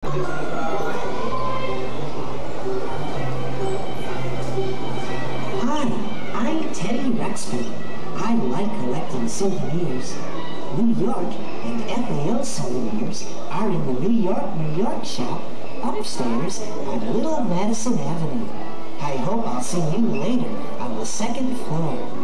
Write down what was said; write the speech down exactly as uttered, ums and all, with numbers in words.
I'm Teddy Ruxpin. I like collecting souvenirs. New York and F A O souvenirs are in the New York, New York shop upstairs on Little Madison Avenue. I hope I'll see you later on the second floor.